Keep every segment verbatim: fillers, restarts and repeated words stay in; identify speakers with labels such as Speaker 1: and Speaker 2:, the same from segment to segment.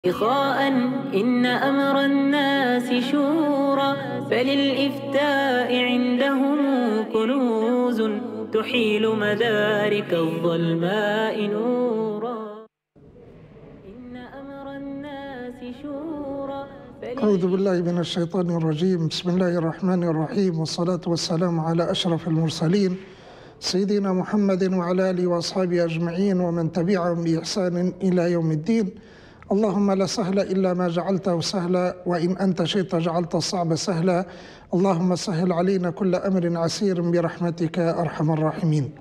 Speaker 1: إخاء إن أمر الناس شورى، فللإفتاء عندهم كنوز تحيل مدارك الظلماء نورا. إن أمر الناس شورى.
Speaker 2: أعوذ بالله من الشيطان الرجيم. بسم الله الرحمن الرحيم، والصلاة والسلام على أشرف المرسلين سيدنا محمد وعلى آله وأصحابه أجمعين ومن تبعهم بإحسان إلى يوم الدين. اللهم لا سهل إلا ما جعلته سهلا، وإن أنت شئت جعلت الصعب سهلا. اللهم سهل علينا كل أمر عسير برحمتك يا أرحم الراحمين.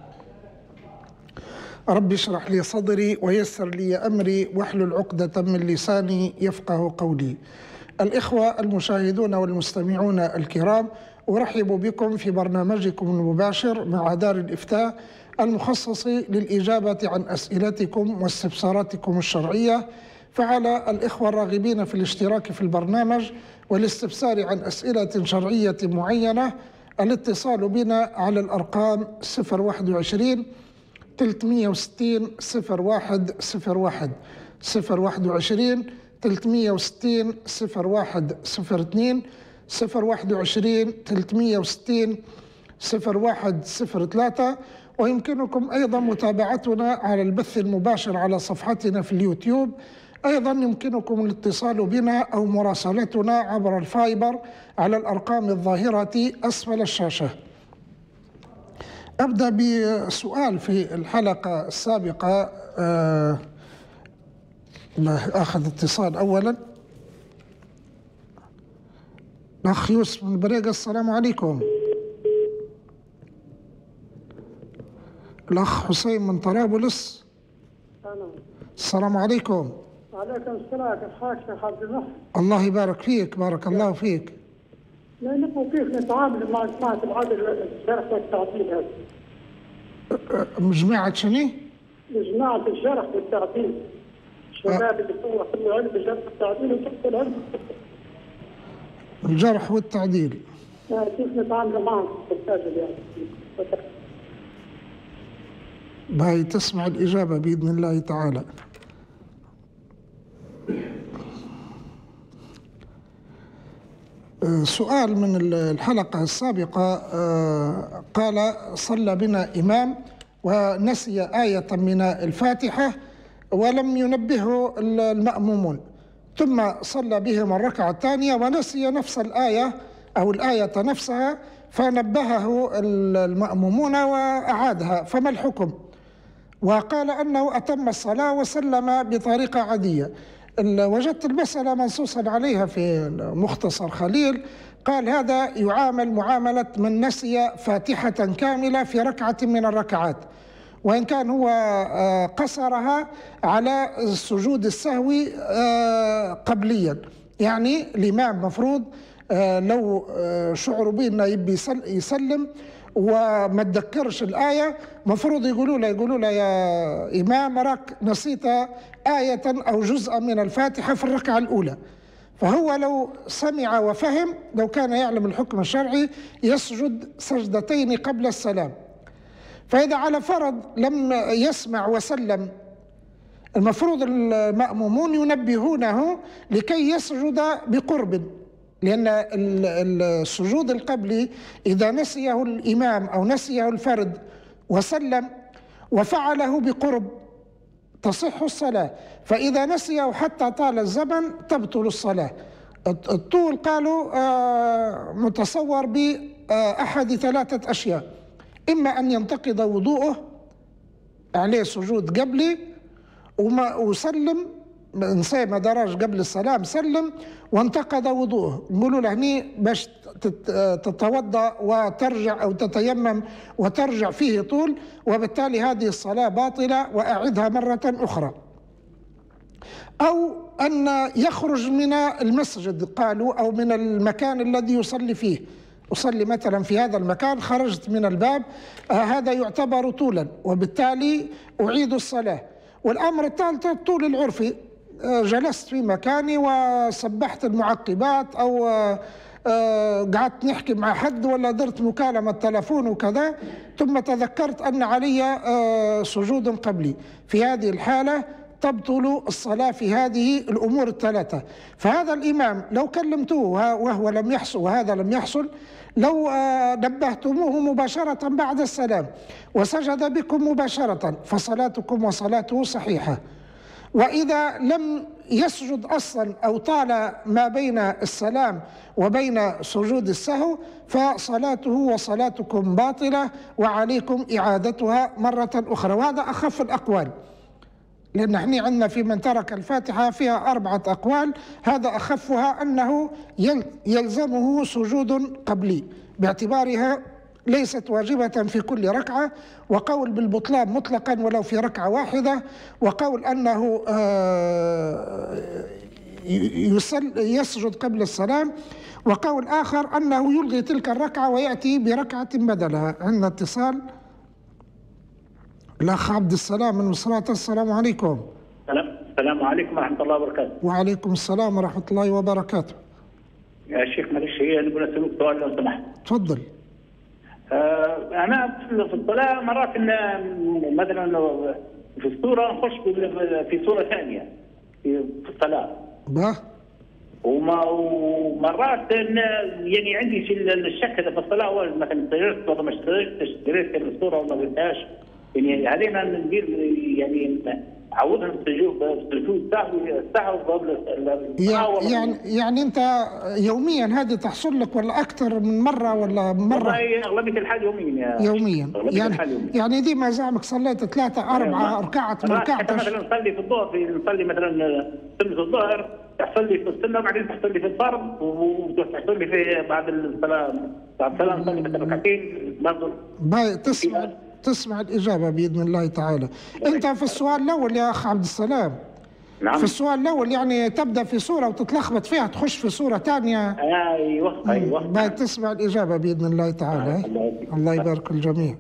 Speaker 2: رب اشرح لي صدري ويسر لي أمري واحلل عقدة من لساني يفقه قولي. الإخوة المشاهدون والمستمعون الكرام، أرحب بكم في برنامجكم المباشر مع دار الإفتاء المخصص للإجابة عن أسئلتكم واستفساراتكم الشرعية. فعلى الإخوة الراغبين في الاشتراك في البرنامج والاستفسار عن أسئلة شرعية معينة الاتصال بنا على الأرقام صفر واحد وعشرين ثلاثمئة وستين صفر واحد صفر واحد، صفر واحد وعشرين ثلاثمئة وستين صفر واحد صفر اثنين، صفر واحد وعشرين ثلاثمئة وستين صفر واحد صفر ثلاثة. ويمكنكم أيضا متابعتنا على البث المباشر على صفحتنا في اليوتيوب. أيضا يمكنكم الاتصال بنا أو مراسلتنا عبر الفايبر على الأرقام الظاهرة أسفل الشاشة. أبدأ بسؤال في الحلقة السابقة. آه أخذ اتصال أولا. الأخ يوسف من بريقة، السلام عليكم. الأخ حسين من طرابلس، السلام عليكم.
Speaker 3: وعليكم السلام. كيف حالك شيخ عبد المحسن؟
Speaker 2: الله يبارك فيك، بارك الله فيك.
Speaker 3: لا نبغى كيف نتعامل مع جماعة العدل الجرح والتعديل هذه.
Speaker 2: مجموعة شنو؟
Speaker 3: جماعة الجرح والتعديل. الشباب اللي هو في علم الجرح والتعديل وتحت العلم.
Speaker 2: الجرح والتعديل.
Speaker 3: كيف نتعامل معهم في الساجل يعني؟
Speaker 2: باي تسمع الإجابة بإذن الله تعالى. سؤال من الحلقة السابقة. قال: صلى بنا إمام ونسي آية من الفاتحة ولم ينبهه المأمومون، ثم صلى بهم الركعة الثانية ونسي نفس الآية أو الآية نفسها فنبهه المأمومون وأعادها، فما الحكم؟ وقال أنه أتم الصلاة وسلم بطريقة عادية. وجدت المسألة منصوصا عليها في مختصر خليل. قال: هذا يعامل معاملة من نسي فاتحة كاملة في ركعة من الركعات، وإن كان هو قصرها على سجود السهو قبليا. يعني الإمام مفروض لو شعر به أنه يبي يسلم وما تذكرش الآية، مفروض يقولوا له يقولوا له يا إمام راك نسيت آية أو جزءا من الفاتحة في الركعة الأولى. فهو لو سمع وفهم، لو كان يعلم الحكم الشرعي، يسجد سجدتين قبل السلام. فإذا على فرض لم يسمع وسلم، المفروض المأمومون ينبهونه لكي يسجد بقرب، لأن السجود القبلي إذا نسيه الإمام أو نسيه الفرد وسلم وفعله بقرب تصح الصلاة، فإذا نسيه حتى طال الزمن تبطل الصلاة. الطول قالوا متصور بأحد ثلاثة أشياء: إما أن ينتقض وضوءه، عليه سجود قبلي وما وسلم، نسي ما درج قبل السلام سلم وانتقض وضوءه، نقولوا له هني باش تتوضأ وترجع أو تتيمم وترجع فيه طول، وبالتالي هذه الصلاة باطلة وأعدها مرة أخرى. أو أن يخرج من المسجد قالوا، أو من المكان الذي يصلي فيه، أصلي مثلا في هذا المكان، خرجت من الباب، آه هذا يعتبر طولا وبالتالي أعيد الصلاة. والأمر الثالث الطول العرفي، جلست في مكاني وسبحت المعقبات أو قعدت نحكي مع حد ولا درت مكالمة تلفون وكذا، ثم تذكرت أن علي سجود قبلي. في هذه الحالة تبطل الصلاة في هذه الأمور الثلاثة. فهذا الإمام لو كلمتوه وهو لم يحصل وهذا لم يحصل، لو نبهتموه مباشرة بعد السلام وسجد بكم مباشرة فصلاتكم وصلاته صحيحة. وإذا لم يسجد أصلا أو طال ما بين السلام وبين سجود السهو فصلاته وصلاتكم باطلة وعليكم إعادتها مرة أخرى. وهذا أخف الأقوال، لأن احنا عندنا في من ترك الفاتحة فيها أربعة أقوال، هذا أخفها أنه يلزمه سجود قبلي باعتبارها ليست واجبة في كل ركعة، وقول بالبطلان مطلقا ولو في ركعة واحدة، وقول أنه يسجد قبل السلام، وقول آخر أنه يلغي تلك الركعة ويأتي بركعة بدلها. عندنا اتصال. الأخ عبد السلام من مصراتة. السلام عليكم.
Speaker 4: السلام عليكم ورحمة الله وبركاته.
Speaker 2: وعليكم السلام ورحمة الله وبركاته.
Speaker 4: يا شيخ معلش هي نقول أسألك سؤال لو سمحت.
Speaker 2: تفضل.
Speaker 4: آه أنا في الصلاة مرات إن مثلا في السورة نخش في سورة ثانية في الصلاة.
Speaker 2: باه.
Speaker 4: وما ومرات يعني عندي شيء الشك هذا في الصلاة، مثلا اشتريت ولا ما اشتريتش، اشتريت السورة ولا ما قلتهاش. يعني علينا ندير يعني عودنا السجود السجود سهو سهو قبل
Speaker 2: يعني يعني يعني انت يوميا هذه تحصل لك ولا اكثر من مره ولا مره؟
Speaker 4: والله اغلبيه الحال يوميا يا
Speaker 2: يوميا يعني يوميا. يعني ديما زعمك صليت ثلاثه اربعه ركعات ما ركعتش.
Speaker 4: مثلا نصلي في الظهر، نصلي مثلا سنه الظهر تحصل لي في السنه وبعدين تحصل لي في الفرض وتحصل لي في بعد الصلاه بعد الصلاه نصلي مثلا ركعتين برضه.
Speaker 2: باي تسمع تسمع الإجابة بإذن الله تعالى. أنت في السؤال الأول يا أخ عبد السلام.
Speaker 4: نعم.
Speaker 2: في السؤال الأول يعني تبدأ في صورة وتتلخبط فيها تخش في صورة ثانية.
Speaker 4: أيوه أيوه.
Speaker 2: باي تسمع الإجابة بإذن الله تعالى. الله, الله يبارك الجميع.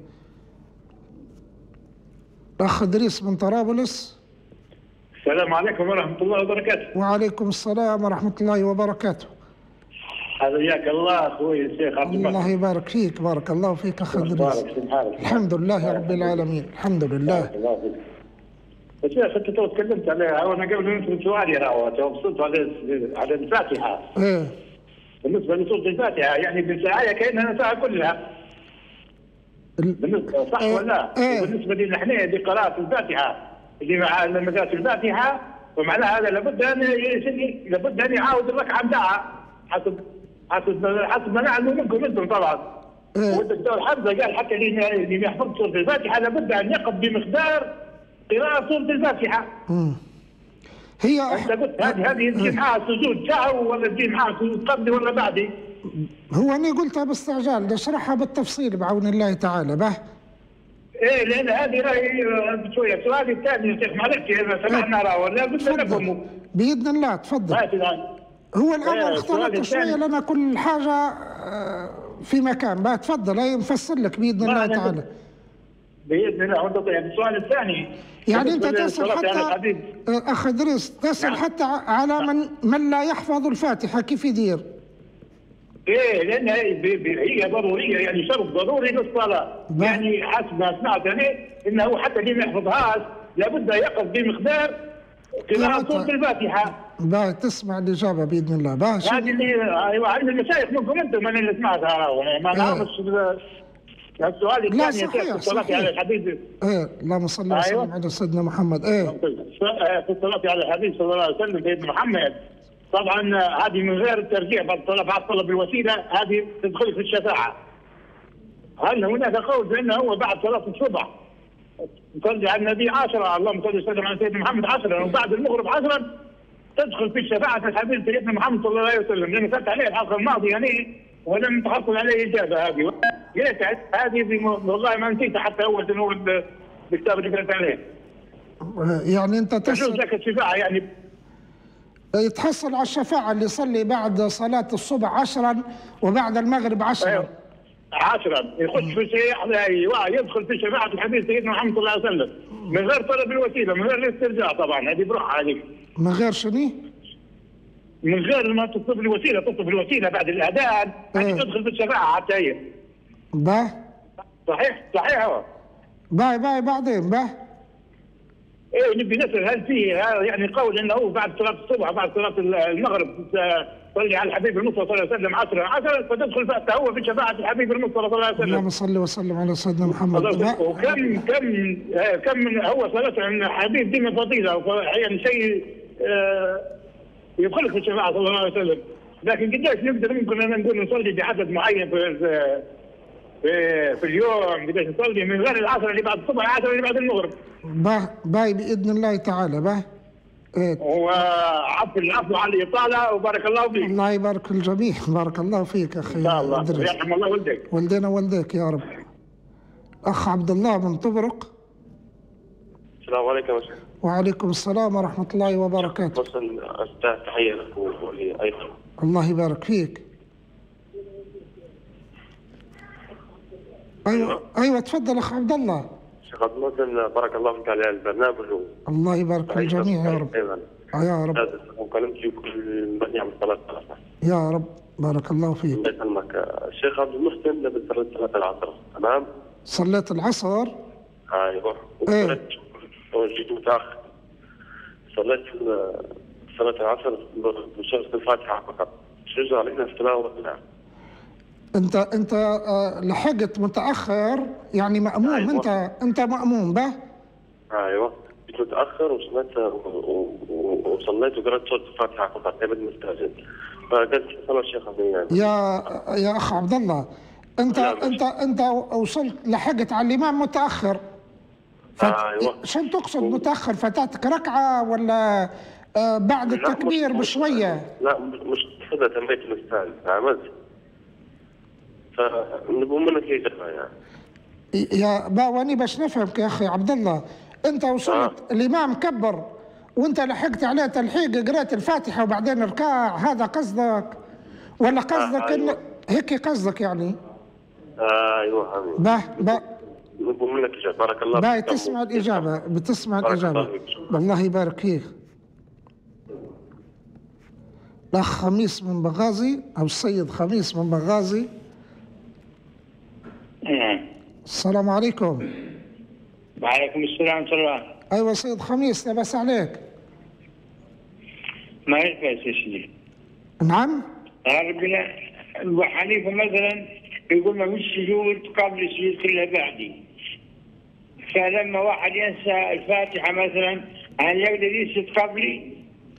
Speaker 2: الأخ إدريس من طرابلس.
Speaker 5: السلام عليكم ورحمة الله وبركاته.
Speaker 2: وعليكم السلام ورحمة الله وبركاته.
Speaker 5: حياك الله اخوي الشيخ عبد المحسن.
Speaker 2: الله يبارك فيك. بارك الله فيك اخ ادريس. الحمد لله رب العالمين. الحمد لله.
Speaker 5: يا شيخ انت تو تكلمت عليها وانا قبل نسال سؤالي راهو توصلت على على الفاتحه.
Speaker 2: ايه.
Speaker 5: بالنسبه لسوره الفاتحه يعني بالساعه كانها ساعه كلها. بالنسبه صح ولا؟
Speaker 2: ايه.
Speaker 5: بالنسبه لنا احنا لقراءه الفاتحه اللي مع لما جات الفاتحه ومعناها هذا لابد ان لابد ان يعاود الركعه نتاعها حسب حسب حسب ما نعلم منكم انتم طبعا.
Speaker 2: إيه.
Speaker 5: والدكتور حمزه قال حتى اللي ما يحفظ سوره الفاتحه لابد ان يقف بمقدار قراءه سوره الفاتحه.
Speaker 2: امم هي
Speaker 5: انت قلت هذه هذه تجي معها سجود سهو ولا تجي معها سجود قبلي ولا بعدي؟
Speaker 2: هو انا قلتها باستعجال بدي اشرحها بالتفصيل بعون الله تعالى. به
Speaker 5: ايه لان هذه راهي شويه. سؤالي الثاني يا شيخ معلش اذا سمعنا راه ولا قلت لكم
Speaker 2: باذن الله. تفضل. هو الامر اختلط شويه لنا كل حاجه في مكان. بقى تفضل هي نفسر لك باذن الله تعالى.
Speaker 5: باذن الله. يعني السؤال الثاني
Speaker 2: يعني انت تسال حتى اخ ادريس تسال حتى على من من لا يحفظ الفاتحه كيف يدير؟
Speaker 5: ايه لان هي ضروريه يعني شرط ضروري للصلاه. يعني حسب ما سمعت انا انه حتى اللي ما يحفظهاش لابد يقف بمقدار قراءة سورة الفاتحة.
Speaker 2: باهي تسمع الإجابة بإذن الله. باهي
Speaker 5: هذه اللي أيوة عند المشايخ منكم أنتم أنا اللي سمعتها راهو ما نعرفش السؤال الثاني.
Speaker 2: لا صحيح صحيح.
Speaker 5: على الحبيب إيه
Speaker 2: اللهم صل وسلم على سيدنا محمد. إيه
Speaker 5: في الصلاة على الحبيب صلى الله عليه وسلم سيدنا محمد. طبعا هذه من غير الترجيح بعد الطلب بعد طلب الوسيلة هذه تدخل في الشفاعة. هل هناك قول بأنه هو بعد صلاة الصبح نصلي على النبي عشرة اللهم صل وسلم على سيدنا محمد عشرة وبعد المغرب عشرة تدخل في الشفاعة الحبيب سيدنا محمد صلى الله عليه وسلم. لأن فات عليه الحلقة الماضية يعني ولم تحصل عليه إجابة هذه. ليش هذه والله ما نسيتها حتى أول تنور بالكتاب اللي فات عليه.
Speaker 2: يعني أنت تسأل
Speaker 5: لك الشفاعة يعني
Speaker 2: يتحصل على الشفاعة اللي يصلي بعد صلاة الصبح عشرا وبعد المغرب عشرا.
Speaker 5: أيوه. عشرا يخش في شيء ايوه يدخل في شفاعة الحبيب سيدنا محمد صلى الله عليه وسلم من غير طلب الوسيله من غير الاسترجاع. طبعا هذه بروحها هذه
Speaker 2: من غير شنو؟
Speaker 5: من غير ما تطلب الوسيله تطلب الوسيله بعد الاذان هذه تدخل في الشفاعه حتى هي.
Speaker 2: با
Speaker 5: صحيح صحيح هو
Speaker 2: باي باي بعدين با
Speaker 5: ايه نبي نسال هل فيه يعني قول انه بعد صلاه الصبح بعد صلاه المغرب تصلي على الحبيب المصطفى صلى الله عليه وسلم عشرة عشرة فتدخل هو في شفاعه الحبيب المصطفى صلى الله عليه وسلم.
Speaker 2: اللهم صل وسلم على سيدنا محمد.
Speaker 5: وكم كم كم من هو صلاه عن الحبيب دي من فضيله يعني شيء يدخلك في الشفاعه صلى الله عليه وسلم. لكن قديش نقدر ممكن ان نقول نصلي بعدد معين في في في اليوم؟ قديش نصلي من غير العصر اللي بعد الصبح العصر اللي بعد المغرب؟
Speaker 2: باه باي باذن الله تعالى. باه إيه.
Speaker 5: وعفو العفو على الاطاله وبارك الله فيك.
Speaker 2: الله يبارك في الجميع. بارك الله فيك اخي.
Speaker 5: ان شاء الله يرحم الله والديك.
Speaker 2: والدينا والديك يا رب. اخ عبد الله من طبرق.
Speaker 6: السلام عليكم يا شيخ.
Speaker 2: وعليكم السلام ورحمه الله وبركاته.
Speaker 6: وصل تحيه لك ولي ايضا.
Speaker 2: الله يبارك فيك. ايوه ايوه تفضل اخ عبد الله.
Speaker 6: شيخ عبد الله بارك الله فيك على البرنامج.
Speaker 2: الله يبارك في الجميع يا رب. يا رب.
Speaker 6: وكلمتي كل من يعمل صلاه
Speaker 2: يا رب بارك الله فيك.
Speaker 6: الله يسلمك. الشيخ عبد المحسن لما صليت صلاه العصر تمام؟
Speaker 2: صليت العصر؟
Speaker 6: ايوه. وصليت وجيت متاخر. صليت صلاه العصر بسوره الفاتحه فقط. شو علينا التلاوه؟
Speaker 2: انت انت لحقت متاخر يعني ماموم. أيوة. انت انت ماموم به؟
Speaker 6: ايوه كنت متاخر وصليت وصليت وقرأت سوره الفاتحه فقط قبل مستأذن فقلت صلاه الشيخ يعني.
Speaker 2: يا يا اخ عبد الله انت انت انت وصلت لحقت على الامام متاخر. فت...
Speaker 6: ايوه
Speaker 2: شو تقصد متاخر؟ فاتتك ركعه ولا آه بعد التكبير بشويه؟
Speaker 6: لا مش كذا تميت مستأذن عملت فنبغى منك اجابه يعني.
Speaker 2: يا باواني باش نفهمك يا اخي عبد الله. انت وصلت آه. الامام كبر وانت لحقت عليه تلحيق قريت الفاتحه وبعدين ركاع، هذا قصدك ولا قصدك؟ آه أيوة. إن هيك قصدك يعني؟
Speaker 6: آه ايوه حبيبي.
Speaker 2: باه با
Speaker 6: نبغى منك اجابه. بارك الله فيك.
Speaker 2: باي تسمع الاجابه بتسمع الاجابه. الله يبارك فيك. الاخ خميس من بغازي او السيد خميس من بغازي. السلام عليكم.
Speaker 7: وعليكم السلام ورحمة الله.
Speaker 2: ايوه سيد خميس لبس عليك.
Speaker 7: ما يلبس يا سيدي.
Speaker 2: نعم؟
Speaker 7: ربنا ابو حنيفه مثلا يقول ما فيش سجود قبل السجود كلها بعدي. فلما واحد ينسى الفاتحه مثلا هل يقدر يسجد قبلي؟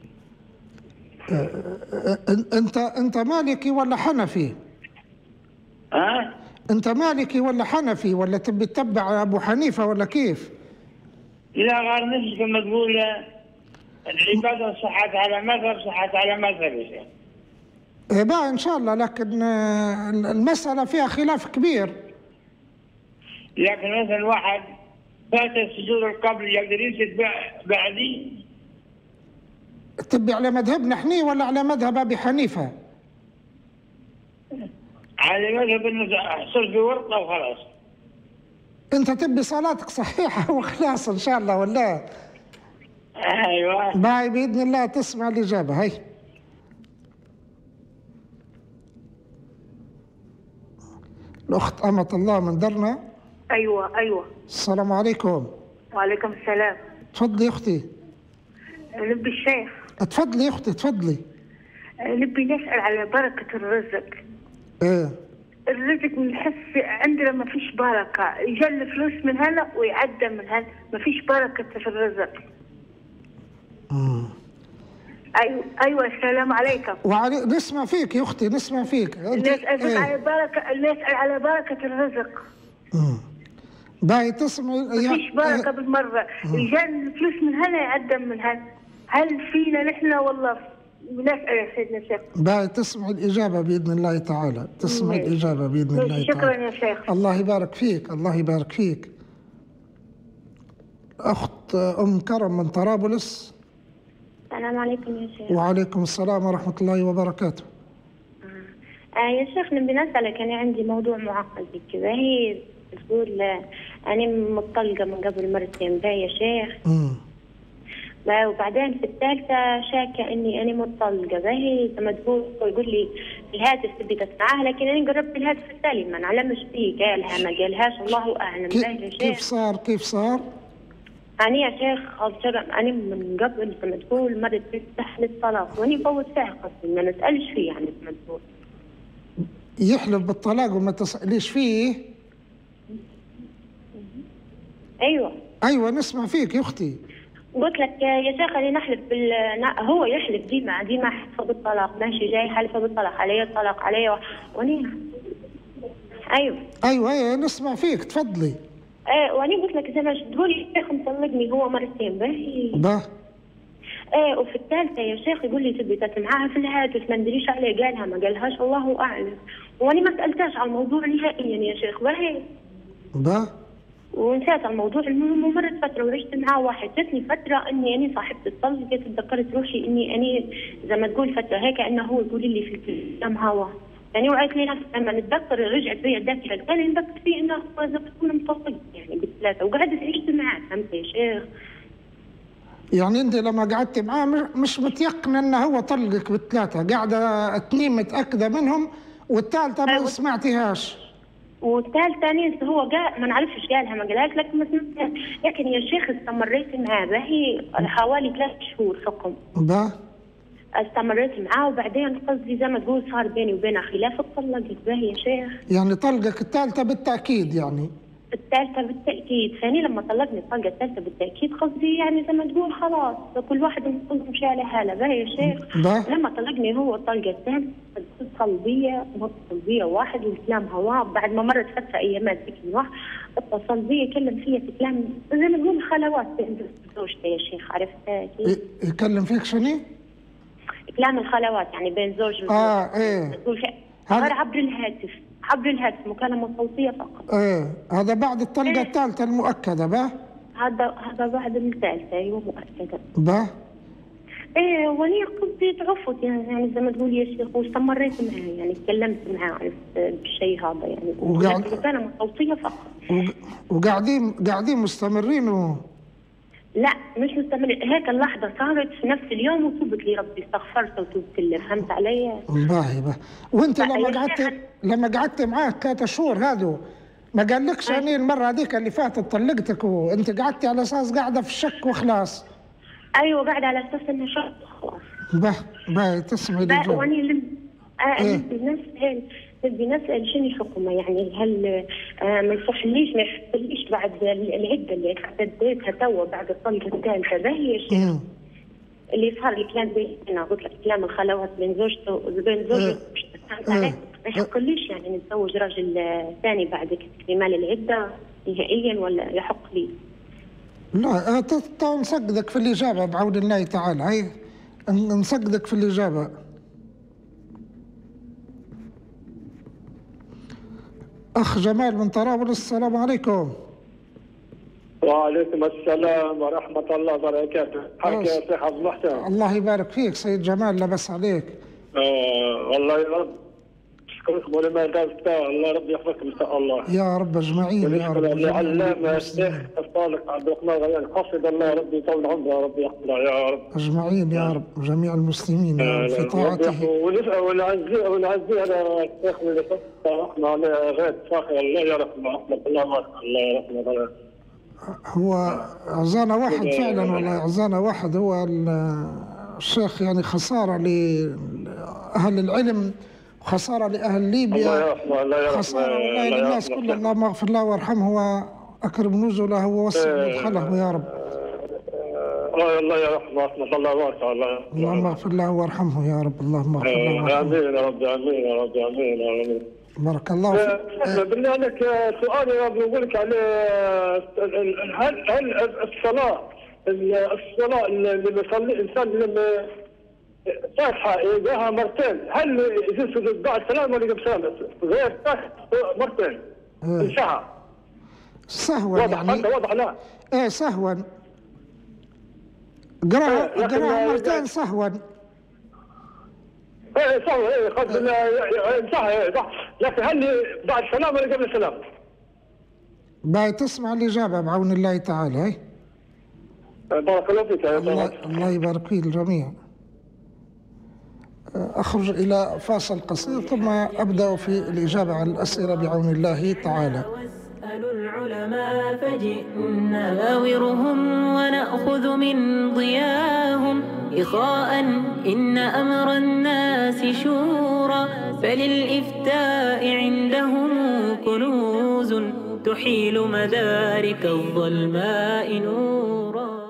Speaker 2: انت انت مالكي ولا حنفي؟
Speaker 7: ها؟
Speaker 2: انت مالكي ولا حنفي ولا تبي تتبع ابو حنيفه ولا كيف؟
Speaker 7: لا غير نفسك لما تقول العباده صحت على مذهب صحت على مذهب يا شيخ.
Speaker 2: ايه بقى ان شاء الله، لكن المساله فيها خلاف كبير.
Speaker 7: لكن مثلا واحد فات السجود القبل يقدر يسجد بعدي؟
Speaker 2: تبي على مذهبنا احنا ولا على مذهب ابي حنيفه؟
Speaker 7: على مذهب انه احصل في ورطه وخلاص.
Speaker 2: انت تبي صلاتك صحيحه وخلاص ان شاء الله ولا؟
Speaker 7: ايوه.
Speaker 2: باي باذن الله تسمع الاجابه. هي الاخت امة الله من درنا.
Speaker 8: ايوه ايوه.
Speaker 2: السلام عليكم.
Speaker 8: وعليكم السلام.
Speaker 2: تفضلي يا اختي.
Speaker 8: نبي الشيخ.
Speaker 2: تفضلي يا اختي تفضلي.
Speaker 8: نبي نسال على بركه الرزق.
Speaker 2: ايه؟
Speaker 8: الرزق بنحس عندنا ما فيش بركه، يجي فلوس من هنا ويعدى من هنا، ما فيش بركه في الرزق.
Speaker 2: امم
Speaker 8: ايوه ايوه السلام عليكم.
Speaker 2: وعلي نسمع فيك يا اختي نسمع فيك.
Speaker 8: نسال إيه؟ على بركه نسال على بركه الرزق.
Speaker 2: امم باي تسمعي
Speaker 8: ما فيش بركه إيه؟ بالمره، يجي الفلوس من هنا يعدى من هنا، هل فينا نحن والله نسال يا سيدنا الشيخ؟
Speaker 2: باي تسمعي الاجابه باذن الله تعالى، تسمعي الاجابه باذن الله
Speaker 8: شكرا
Speaker 2: تعالى.
Speaker 8: شكرا يا شيخ.
Speaker 2: الله يبارك فيك الله يبارك فيك. اخت ام كرم من طرابلس.
Speaker 9: السلام عليكم يا شيخ.
Speaker 2: وعليكم السلام ورحمة الله وبركاته.
Speaker 9: آه. آه يا شيخ نبي نسألك، أنا عندي موضوع معقد كذا. هي تقول أنا مطلقة من قبل مرتين بها يا شيخ.
Speaker 2: امم
Speaker 9: وبعدين في الثالثة شاكة إني أنا مطلقة بها. هي لما تقول يقول لي الهاتف تبي تسمعها، لكن أنا قربت الهاتف الثاني ما نعلمش فيه، قالها ما قالهاش الله أعلم.
Speaker 2: كيف, كيف صار كيف صار؟
Speaker 9: يعني يا شيخ أنا من قبل زي ما تقول مرت تحت الطلاق وأني بفوت فيها قصدي ما نسألش فيه يعني زي ما تقول.
Speaker 2: يحلف بالطلاق وما تسأليش فيه؟
Speaker 9: أيوه
Speaker 2: أيوه نسمع فيك يا أختي.
Speaker 9: قلت لك يا شيخ أنا نحلف بال هو يحلف ديما ديما حلفه بالطلاق ماشي جاي حلفه بالطلاق علي الطلاق علي وأني أيوه
Speaker 2: أيوه أيوه نسمع فيك تفضلي.
Speaker 9: ايه وأنا قلت لك زي ما تقولي يا شيخ مطلقني هو مرتين باهي.
Speaker 2: باه.
Speaker 9: ايه وفي الثالثة يا شيخ يقول لي تثبتت معاها في الهاتف ما ندريش عليه قالها ما قالهاش الله أعلم وأنا ما سألتاش على الموضوع نهائيا يا شيخ باهي.
Speaker 2: باه.
Speaker 9: ونسيت الموضوع المهم ومرت فترة وعشت معاه واحد جتني فترة إني أنا صاحبتي اتطلقت تذكرت روحي إني أنا زي ما تقول فترة هيك إنه هو يقول لي في الكلام هوا يعني وعيت لي نفسي لما نتذكر رجعت بي الذاكرة الثانية نذكر فيه إنه هو زي ما تكون مطلق يعني بالثلاثة وقعدت عشت معاه فهمت يا شيخ؟
Speaker 2: يعني أنت لما قعدت معاه مش متيقنة إنه هو طلقك بالثلاثة قاعدة اثنين متأكدة منهم والثالثة ما سمعتيهاش.
Speaker 9: والثالثة نيس هو قال ما نعرفش قالها ما قالهاش لكن ما سمعتها لكن يا شيخ استمريت معاه باهي حوالي ثلاث شهور حكم.
Speaker 2: باه.
Speaker 9: استمريت معاه وبعدين قصدي زي ما تقول صار بيني وبينه خلاف اتطلقت باهي يا شيخ.
Speaker 2: يعني طلقك الثالثة بالتأكيد يعني؟
Speaker 9: الثالثة بالتأكيد ثاني لما طلقني الطلقة الثالثة بالتأكيد قصدي يعني زي ما تقول خلاص كل واحد مشي على حاله باهي يا شيخ.
Speaker 2: باه.
Speaker 9: لما طلقني هو الطلقة الثالثة اتصل متصل بيا واحد والكلام هواه بعد ما مرت فترة أيامات ذيك الوقت اتصل بيا كلم فيا في كلام زي ما تقول خلوات بين زوجته يا شيخ عرفت كيف؟
Speaker 2: يكلم فيك شنو؟
Speaker 9: كلام الخلوات يعني بين زوج وزوج.
Speaker 2: اه ايه
Speaker 9: غير عبر الهاتف عبر الهاتف مكالمة صوتية فقط.
Speaker 2: ايه هذا بعد الطلقة
Speaker 9: إيه؟
Speaker 2: الثالثة المؤكدة باه؟
Speaker 9: هذا هذا بعد الثالثة ايوه مؤكدة.
Speaker 2: باه؟
Speaker 9: ايه وني قصدي تعفت يعني زي ما تقول يا شيخ واستمريت معاه يعني تكلمت معاه عرفت بالشيء هذا يعني
Speaker 2: وقاعد
Speaker 9: مكالمة صوتية فقط.
Speaker 2: وقاعدين قاعدين مستمرين و...
Speaker 9: لا مش مستمر هيك اللحظة صارت في نفس اليوم وتوبت لي ربي استغفرت وتوبت له فهمت علي؟
Speaker 2: باهي باهي وانت لما قعدت لما قعدت معاه ثلاثة شهور هذو ما قالكش اني المرة هذيك اللي فاتت طلقتك وانت قعدتي على اساس قاعدة في الشك وخلاص؟
Speaker 9: ايوه قاعدة على اساس انه شك خلاص.
Speaker 2: باهي باهي تسمعي لي
Speaker 9: جو. واني لم اه إيه؟ نسأل بدي نسأل شنو حكمه يعني هل آه ما يصحليش ما يحصليش بعد العدة اللي اعتديتها توا بعد الطلقة الثالثة باهي يا شيخ اللي صار الكلام بيننا قلت لك كلام الخلوات بين زوجته بين زوجته فهمت علي؟ ما يحقليش يعني نتزوج راجل ثاني بعد اكتمال العدة نهائيا ولا يحق لي؟
Speaker 2: لا تو نصدقك في الإجابة بعون الله تعالى هي نصدقك في الإجابة. أخ جمال من طرابلس السلام عليكم.
Speaker 10: وعليكم السلام ورحمة الله وبركاته. حكى يا شيخ عبد المحسن.
Speaker 2: الله يبارك فيك سيد جمال لبس عليك.
Speaker 10: آه والله يا رب أشكركم ولما قالت الله رب يحفظكم إن شاء الله.
Speaker 2: يا رب أجمعين يا رب.
Speaker 10: العلامة الشيخ الطالق عبد الرحمن غيان حفظ الله ربي يطول عمره يا رب يحفظه يا رب.
Speaker 2: أجمعين يا رب جميع المسلمين يا رب في طاعته.
Speaker 10: ونعزي ونعزي على الشيخ اللي رحمه عليه غير فاخر الله يرحمه رحمة الله الله يرحمه.
Speaker 2: هو عزانا واحد فعلا والله عزانا واحد هو الشيخ يعني خسارة لأهل العلم خسارة لأهل ليبيا خسارة والله للناس كلها اللهم اغفر له وارحمه وأكرم نزله ووسع مدخله يا رب.
Speaker 10: الله يرحمه رحمة الله واسعة الله
Speaker 2: اللهم اغفر له وارحمه يا رب اللهم اغفر له وارحمه.
Speaker 10: آمين يا رب آمين يا رب آمين يا رب.
Speaker 2: بارك الله فيك.
Speaker 10: بالله عليك سؤالي بقول لك عليه هل هل الصلاة الصلاة اللي بيصلي الإنسان لما فاتحة يقراها مرتين هل يجوز بعد سلام ولا قبل سلام؟ غير مرتين انتهى.
Speaker 2: سهوا يعني
Speaker 10: واضح واضح لا؟
Speaker 2: ايه سهوا قراها قراها مرتين سهوا.
Speaker 10: ايه سهوا ايه قد انتهى ايه صح لكن هل بعد سلام ولا قبل سلام؟
Speaker 2: باي تسمع الإجابة بعون الله تعالى هي.
Speaker 10: بارك الله فيك يا
Speaker 2: الله, الله يبارك فيك الجميع. أخرج إلى فاصل قصير ثم أبدأ في الإجابة على الأسئلة بعون الله تعالى.
Speaker 1: سألوا العلماء فجئنا ناورهم ونأخذ من ضياهم إخاء إن أمر الناس شورى فللإفتاء عندهم كنوز تحيل مدارك الظلماء نورا.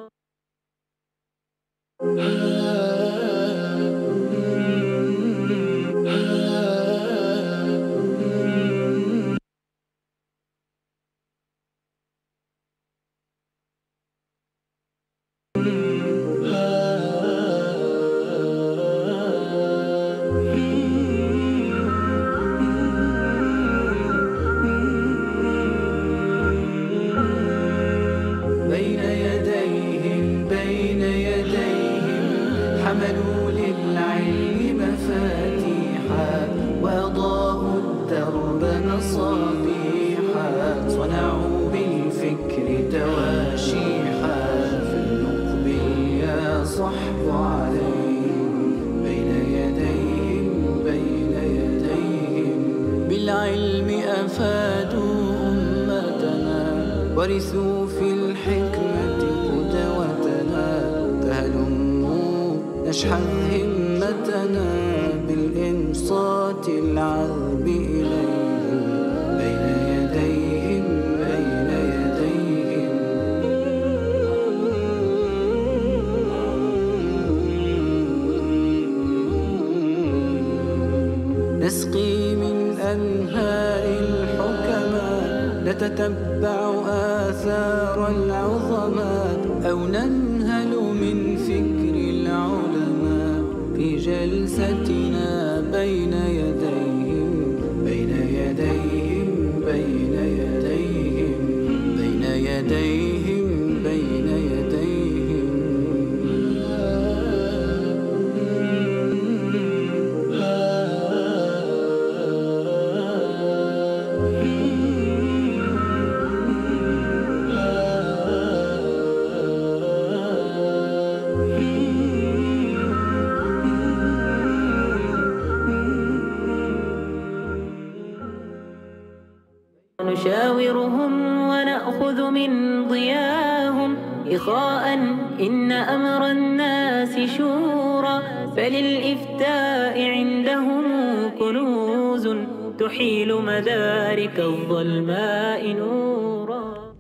Speaker 11: ورثوا في الحكمة قدوتنا فهلموا نشحذ همتنا بالإنصات العذب إليهم بين يديهم بين يديهم نسقي من أنهار الحكماء نتتبع آثار العظماء أو ننهل من فكر العلماء في جلستنا بين يديهم بين يديهم بين يديهم بين يديهم بين يديهم
Speaker 1: نشاورهم ونأخذ من ضياهم إخاء إن أمر الناس شورى فللإفتاء عندهم كنوز تحيل مدارك الظلماء نورا.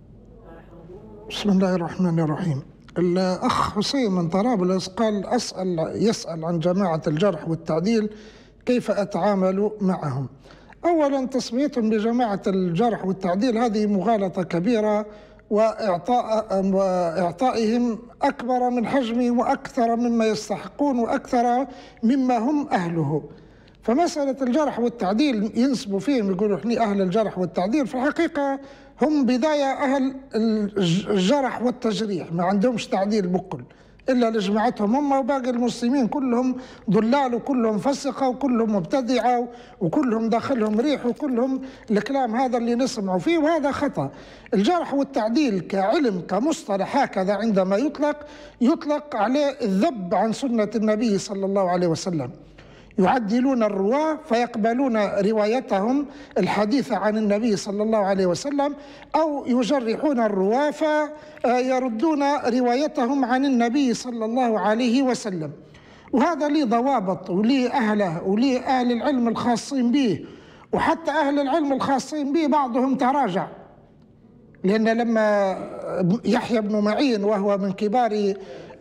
Speaker 2: بسم الله الرحمن الرحيم. الأخ حسين من طرابلس قال أسأل يسأل عن جماعة الجرح والتعديل كيف أتعامل معهم. أولا تسميتهم بجماعة الجرح والتعديل هذه مغالطة كبيرة وإعطاء وإعطائهم أكبر من حجمهم وأكثر مما يستحقون وأكثر مما هم أهله. فمسألة الجرح والتعديل ينسبوا فيهم يقولوا إحنا أهل الجرح والتعديل، في الحقيقة هم بداية أهل الجرح والتجريح، ما عندهمش تعديل بكل إلا لجماعتهم هم، وباقي المسلمين كلهم ضلال وكلهم فسقة وكلهم مبتدعة وكلهم داخلهم ريح وكلهم الكلام هذا اللي نسمعوا فيه، وهذا خطأ. الجرح والتعديل كعلم كمصطلح هكذا عندما يطلق يطلق عليه الذب عن سنة النبي صلى الله عليه وسلم. يعدلون الرواة فيقبلون روايتهم الحديثة عن النبي صلى الله عليه وسلم، أو يجرحون الرواة فيردون روايتهم عن النبي صلى الله عليه وسلم. وهذا ليه ضوابط وليه أهله وليه أهل العلم الخاصين به، وحتى أهل العلم الخاصين به بعضهم تراجع، لأن لما يحيى بن معين وهو من كبار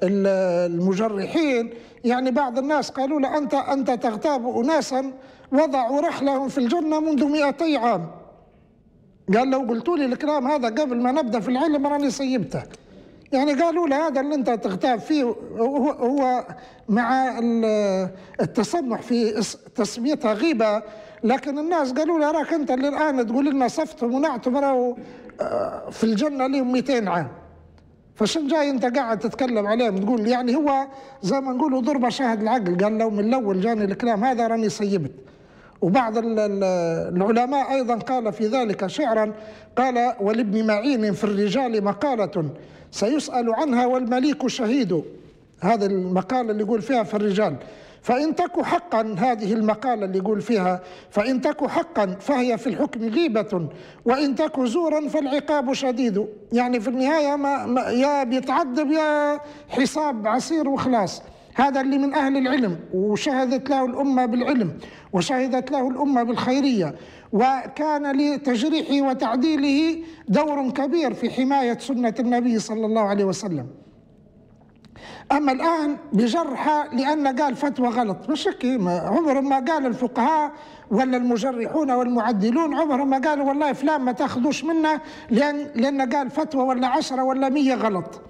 Speaker 2: المجرحين يعني بعض الناس قالوا له أنت أنت تغتاب أناسا وضعوا رحلهم في الجنة منذ مئتي عام. قال لو قلتوا لي الكلام هذا قبل ما نبدأ في العلم راني سيبته. يعني قالوا له هذا اللي أنت تغتاب فيه هو, هو مع التسمح في تسميتها غيبة، لكن الناس قالوا له راك أنت اللي الآن تقول لنا صفتهم ونعتهم راهو في الجنة لهم مئتين عام، فشن جاي انت قاعد تتكلم عليهم تقول يعني هو زي ما نقولوا ضربة شاهد العقل. قال لو من الاول جاني الكلام هذا راني سيبت. وبعض العلماء ايضا قال في ذلك شعرا، قال ولابن معين في الرجال مقالة سيسأل عنها والمليك شهيد. هذا المقالة اللي يقول فيها في الرجال فإن تك حقا، هذه المقالة اللي يقول فيها فإن تك حقا فهي في الحكم غيبة وإن تك زورا فالعقاب شديد. يعني في النهاية ما ما يا بيتعذب يا حساب عسير وخلاص. هذا اللي من أهل العلم، وشهدت له الأمة بالعلم وشهدت له الأمة بالخيرية، وكان لتجريحه وتعديله دور كبير في حماية سنة النبي صلى الله عليه وسلم. أما الآن بجرحه لأن قال فتوى غلط، مش هيك، عمرهم ما قال الفقهاء ولا المجرحون والمعدلون عمرهم ما قالوا والله فلان ما تاخذوش منه لأن لأن قال فتوى ولا عشرة ولا مية غلط.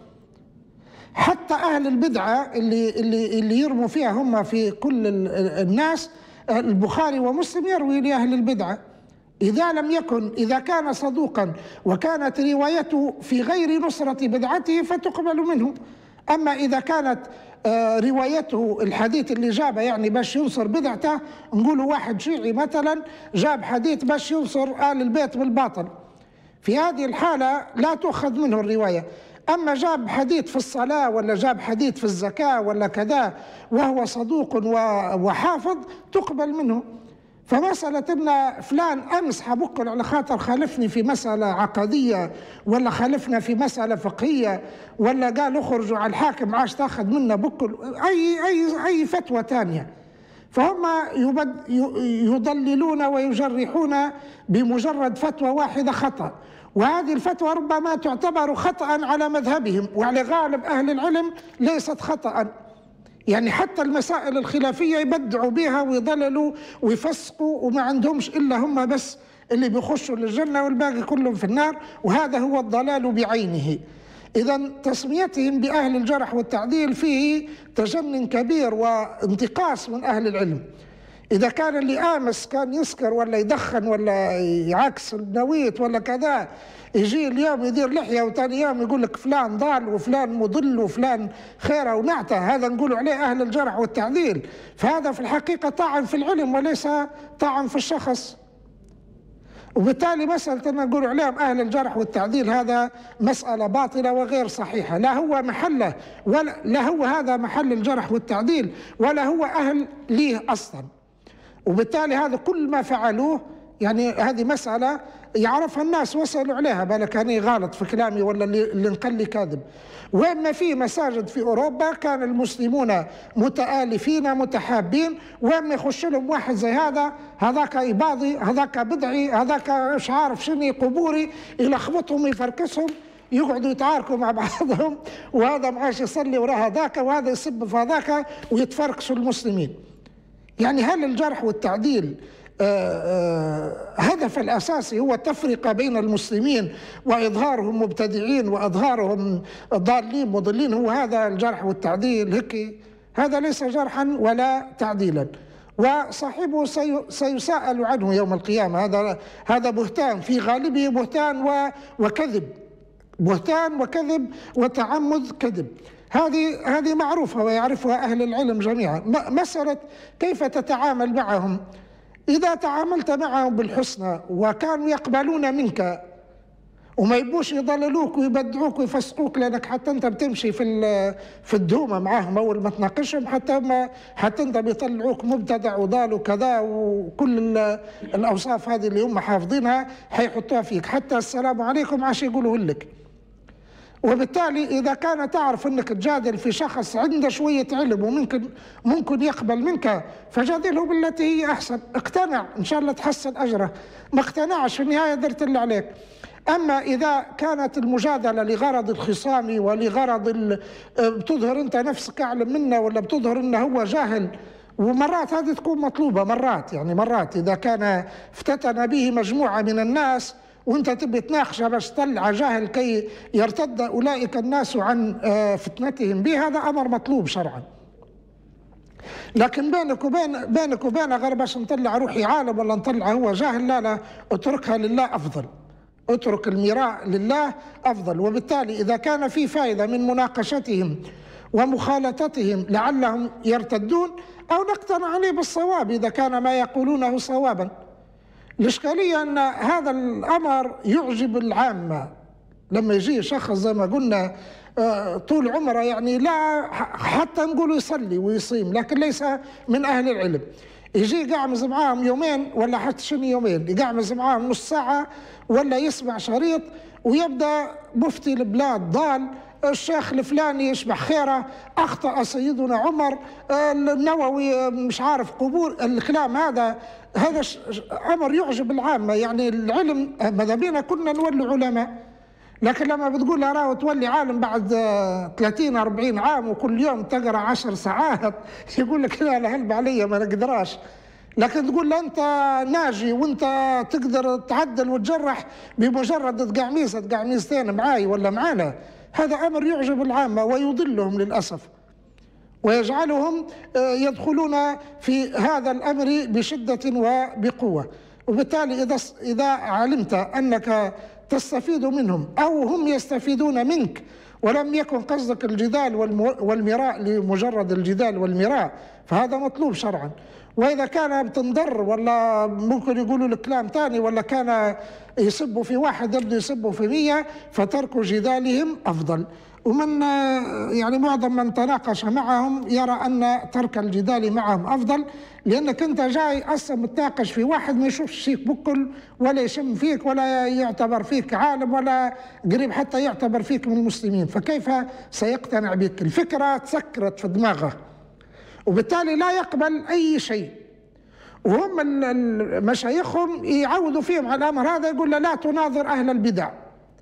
Speaker 2: حتى أهل البدعة اللي اللي اللي يرموا فيها هم في كل الناس، البخاري ومسلم يروي لأهل البدعة إذا لم يكن إذا كان صدوقا وكانت روايته في غير نصرة بدعته فتقبل منه. أما إذا كانت روايته الحديث اللي جابه يعني باش ينصر بدعته، نقولوا واحد شيعي مثلا جاب حديث باش ينصر آل البيت بالباطل، في هذه الحالة لا تؤخذ منه الرواية. أما جاب حديث في الصلاة ولا جاب حديث في الزكاة ولا كذا وهو صدوق وحافظ تقبل منه. فمسألة أن فلان أمس حبقل على خاطر خالفني في مسألة عقدية ولا خالفنا في مسألة فقهية ولا قال اخرجوا على الحاكم عاش تاخذ منا بكل أي أي أي فتوى ثانية، فهم يضللون ويجرحون بمجرد فتوى واحدة خطأ، وهذه الفتوى ربما تعتبر خطأ على مذهبهم وعلى غالب أهل العلم ليست خطأ. يعني حتى المسائل الخلافية يبدعوا بها ويضللوا ويفسقوا وما عندهمش إلا هم بس اللي بيخشوا للجنة والباقي كلهم في النار، وهذا هو الضلال بعينه. إذا تسميتهم بأهل الجرح والتعديل فيه تجنن كبير وانتقاص من أهل العلم. إذا كان اللي آمس كان يسكر ولا يدخن ولا يعكس النويت ولا كذا، يجي اليوم يدير لحية وثاني يوم يقول لك فلان ضال وفلان مضل وفلان خيره ونعته، هذا نقولوا عليه أهل الجرح والتعديل. فهذا في الحقيقة طعن في العلم وليس طعن في الشخص، وبالتالي مسألة أن نقول عليهم أهل الجرح والتعديل هذا مسألة باطلة وغير صحيحة. لا هو محله ولا لا هو هذا محل الجرح والتعديل ولا هو أهل ليه أصلا. وبالتالي هذا كل ما فعلوه يعني هذه مسألة يعرفها الناس وسألوا عليها، بالك أنا غلط في كلامي ولا اللي نقل لي كاذب. وإما في مساجد في أوروبا كان المسلمون متآلفين متحابين، وإما يخش لهم واحد زي هذا هذاك إباضي هذاك بدعي هذاك مش عارف شنو قبوري، يلخبطهم يفركسهم يقعدوا يتعاركوا مع بعضهم، وهذا معاش يصلي وراه هذاك وهذا يسب في هذاك ويتفركسوا المسلمين. يعني هل الجرح والتعديل آآ آآ هدف الأساسي هو التفرقة بين المسلمين وإظهارهم مبتدعين وإظهارهم ضالين مضلين؟ هو هذا الجرح والتعديل هيك؟ هذا ليس جرحا ولا تعديلا، وصاحبه سيسأل عنه يوم القيامة. هذا هذا بهتان في غالبه، بهتان وكذب، بهتان وكذب وتعمد كذب. هذه هذه معروفة ويعرفها أهل العلم جميعا. مسألة كيف تتعامل معهم، إذا تعاملت معهم بالحسنى وكانوا يقبلون منك وما يبوش يضللوك ويبدعوك ويفسقوك، لأنك حتى أنت بتمشي في في الدومة معهم أول ما تناقشهم حتى ما حتى أنت بيطلعوك مبتدع وضال وكذا، وكل الأوصاف هذه اللي هم حافظينها حيحطوها فيك، حتى السلام عليكم عاش يقولوا لك. وبالتالي إذا كان تعرف أنك تجادل في شخص عنده شوية علم وممكن ممكن يقبل منك فجادله بالتي هي أحسن. اقتنع إن شاء الله تحسن أجره، ما اقتنعش في النهاية درت اللي عليك. أما إذا كانت المجادلة لغرض الخصام ولغرض بتظهر أنت نفسك أعلم منه ولا بتظهر أنه هو جاهل، ومرات هذه تكون مطلوبة، مرات يعني مرات إذا كان افتتن به مجموعة من الناس وانت تبي تناقشه باش تطلع جاهل كي يرتد اولئك الناس عن فتنتهم به، هذا امر مطلوب شرعا. لكن بينك وبين بينك وبينه غير باش نطلع روحي عالم ولا نطلع هو جاهل، لا لا، اتركها لله افضل، اترك المراء لله افضل. وبالتالي اذا كان في فائده من مناقشتهم ومخالطتهم لعلهم يرتدون او نقتنع عليه بالصواب اذا كان ما يقولونه صوابا. الإشكالية أن هذا الأمر يعجب العامة، لما يجي شخص زي ما قلنا طول عمره يعني لا حتى نقول يصلي ويصيم لكن ليس من أهل العلم، يجي يقعمز معاهم يومين ولا حتى شنو يومين، يقعمز معاهم نص ساعة ولا يسمع شريط ويبدأ مفتي البلاد ضال، الشيخ الفلاني يشبع خيره، أخطأ سيدنا عمر، النووي مش عارف قبور، الكلام هذا هذا أمر يعجب العامة. يعني العلم ماذا بينا كنا نولي علماء، لكن لما بتقول له راهو تولي عالم بعد ثلاثين أربعين عام وكل يوم تقرا عشر ساعات يقول لك لا لا هلب علي ما نقدراش. لكن تقول له انت ناجي وانت تقدر تعدل وتجرح بمجرد تقعميسه تقعميستين معاي ولا معانا، هذا امر يعجب العامه ويضلهم للاسف ويجعلهم يدخلون في هذا الامر بشده وبقوه. وبالتالي اذا اذا علمت انك تستفيد منهم أو هم يستفيدون منك ولم يكن قصدك الجدال والمراء لمجرد الجدال والمراء فهذا مطلوب شرعا. وإذا كان بتنضر ولا ممكن يقولوا لك كلام ثاني ولا كان يسبوا في واحد يبدو يسبوا في مية فترك جدالهم أفضل. ومن يعني معظم من تناقش معهم يرى أن ترك الجدال معهم أفضل، لأنك أنت جاي أصلا متناقش في واحد ما يشوفش فيك بكل ولا يشم فيك ولا يعتبر فيك عالم ولا قريب حتى يعتبر فيك من المسلمين، فكيف سيقتنع بك؟ الفكرة تسكرت في دماغه وبالتالي لا يقبل أي شيء. وهم مشايخهم يعودوا فيهم على الأمر هذا، يقول له لا تناظر أهل البدع.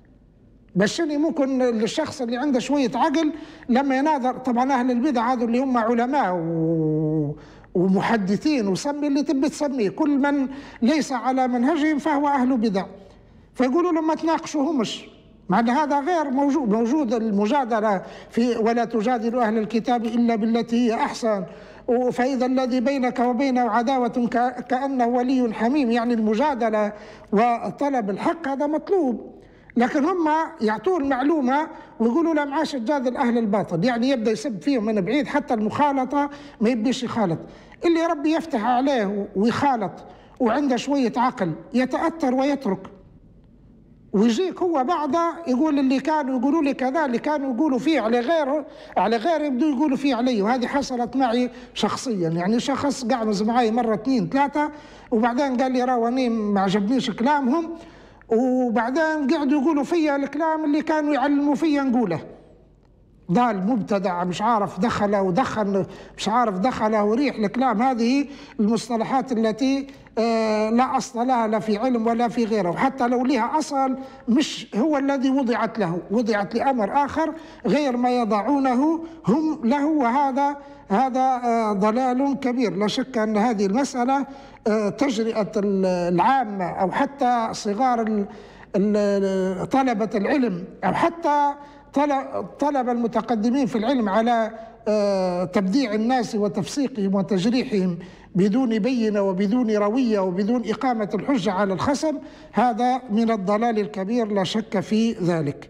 Speaker 2: بشني ممكن الشخص اللي عنده شوية عقل لما يناظر، طبعا أهل البدع هذول اللي هم علماء و... ومحدثين وسمي اللي تبي تسميه، كل من ليس على منهجهم فهو أهل بدع، فيقولوا لما تناقشوهمش، مع أن هذا غير موجود. موجود المجادلة في ولا تجادل أهل الكتاب إلا بالتي هي أحسن، فإذا الذي بينك وبينه عداوة كأنه ولي حميم، يعني المجادلة وطلب الحق هذا مطلوب. لكن هم يعطون المعلومة ويقولوا لا معاش تجادل أهل الباطل، يعني يبدأ يسب فيهم من بعيد، حتى المخالطة ما يبديش يخالط. اللي ربي يفتح عليه ويخالط وعنده شوية عقل يتأثر ويترك، ويجيك هو بعده يقول اللي كانوا يقولوا لي كذا، اللي كانوا يقولوا فيه على غيره على غيره يبدوا يقولوا فيه علي. وهذه حصلت معي شخصيا، يعني شخص قعمز معي مرة اثنين ثلاثة وبعدين قال لي راوني ما عجبنيش كلامهم، وبعدين قعدوا يقولوا فيا الكلام اللي كانوا يعلموا فيا نقوله. ضال مبتدع مش عارف دخله ودخل مش عارف دخله وريح الكلام، هذه المصطلحات التي آه لا أصل لها لا في علم ولا في غيره، وحتى لو لها أصل مش هو الذي وضعت له، وضعت لأمر آخر غير ما يضعونه هم له، وهذا هذا آه ضلال كبير. لا شك أن هذه المسألة آه تجرئة العامة أو حتى صغار طلبة العلم أو حتى طلب المتقدمين في العلم على تبديع الناس وتفسيقهم وتجريحهم بدون بينة وبدون روية وبدون إقامة الحجة على الخصم، هذا من الضلال الكبير لا شك في ذلك.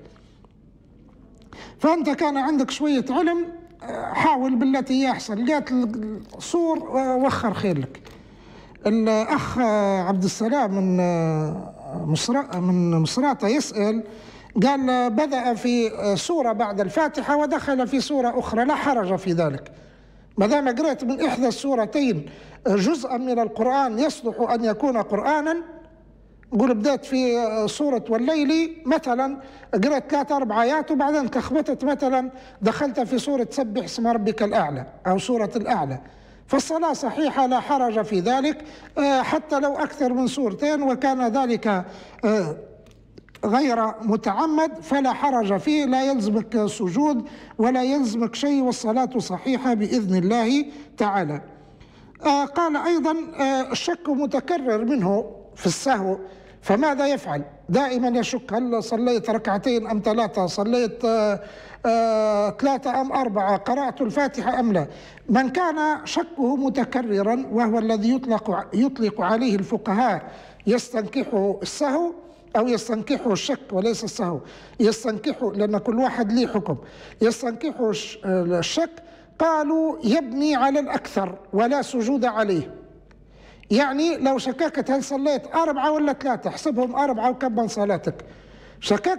Speaker 2: فأنت كان عندك شوية علم حاول بالتي هي أحسن، لقيت الصور وخر خير لك. الأخ عبد السلام من مصر من مصراتة يسأل، قال بدأ في سورة بعد الفاتحة ودخل في سورة أخرى، لا حرج في ذلك ما دام قرأت من إحدى السورتين جزءا من القرآن يصلح أن يكون قرآنا. نقول بدأت في سورة والليل مثلا قرأت ثلاث أربع آيات وبعدين تخبطت مثلا دخلت في سورة سبح اسم ربك الأعلى أو سورة الأعلى، فالصلاة صحيحة لا حرج في ذلك حتى لو أكثر من سورتين وكان ذلك غير متعمد فلا حرج فيه، لا يلزمك سجود ولا يلزمك شيء والصلاة صحيحة بإذن الله تعالى. آه قال أيضا آه الشك متكرر منه في السهو، فماذا يفعل؟ دائما يشك، هل صليت ركعتين أم ثلاثة، صليت آه آه ثلاثة أم أربعة، قرأت الفاتحة أم لا. من كان شكه متكررا وهو الذي يطلق, يطلق عليه الفقهاء يستنكحه السهو أو يستنكحه الشك وليس السهو، يستنكحه لأن كل واحد ليه حكم، يستنكحه الشك قالوا يبني على الأكثر ولا سجود عليه. يعني لو شككت هل صليت أربعة ولا ثلاثة احسبهم أربعة وكمل صلاتك، شككت